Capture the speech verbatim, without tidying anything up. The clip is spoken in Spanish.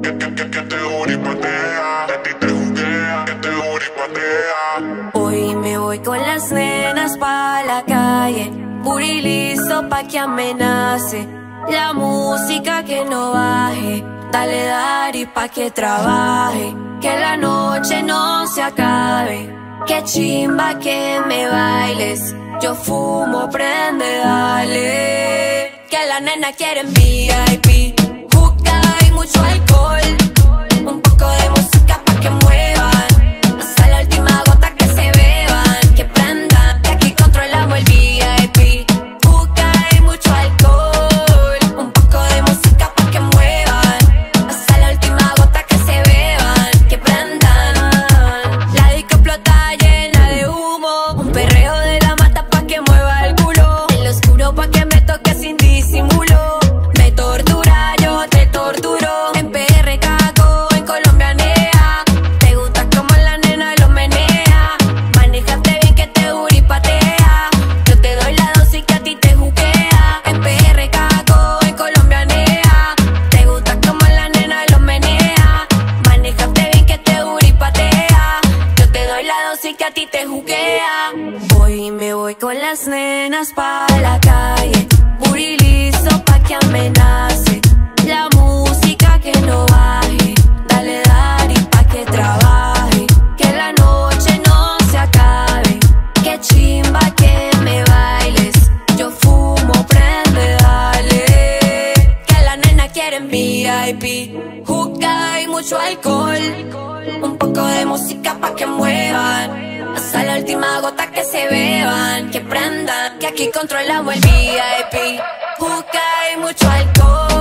que te uripatea, de ti te juguea, que te uripatea. Hoy me voy con las nenas pa' la calle, puri listo pa' que amenace. La música que no baje, dale Dari pa' que trabaje. Que la noche no se acabe, que chimba que me bailes. Yo fumo, prende, dale. Que la nena quieren V I P, juca y mucho alcohol, un poco de música pa' que muevan, hasta la última gota que se beban, que prendan, que aquí controlamos el V I P. Juca y mucho alcohol, un poco de música pa' que muevan, hasta la última gota que se beban, que prendan. La disco explota llena de humo, un perreo de la mata pa' que mueva el culo, en lo oscuro pa' que me toque sin disimulo. Me tortura, yo te torturo. En P R cago, en Colombia nea. Te gusta como la nena lo menea. Manéjate bien que te uripatea. Yo te doy la dosis que a ti te juquea. En P R cago, en Colombia nea. Te gusta como la nena lo menea. Manéjate bien que te uripatea. Yo te doy la dosis que a ti te juquea. Hoy me voy con las nenas pa' la calle, puri listo pa' que amenace. La música que no baje, dale Dari pa' que trabaje. Que la noche no se acabe, que chimba que me bailes. Yo fumo, prende, dale. Que la nena quieren V I P, juca y mucho alcohol, un poco de música pa' que muevan, hasta la última gota que se beban, que prendan, que aquí controlamos el V I P. Juca y mucho alcohol.